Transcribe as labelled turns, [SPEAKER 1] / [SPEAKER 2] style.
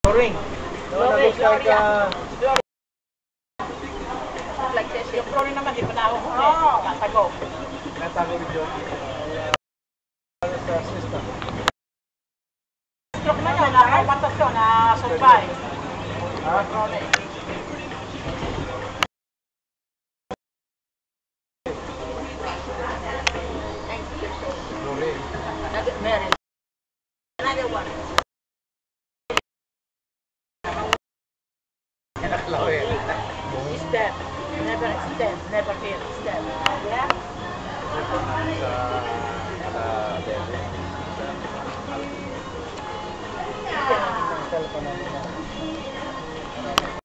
[SPEAKER 1] Ring. No, that looks like
[SPEAKER 2] Like this.
[SPEAKER 3] Yung flooring naman, di pa na ako huli. Tatago.
[SPEAKER 1] natago ni Jockey. Sa system.
[SPEAKER 3] Stroke na yun, nakawatas yun, na survive.
[SPEAKER 1] Ha? Ring.
[SPEAKER 2] Meron. Another one.
[SPEAKER 3] Step. Never extend. Never fail. Step. Yeah?
[SPEAKER 1] Sa cellphone namin.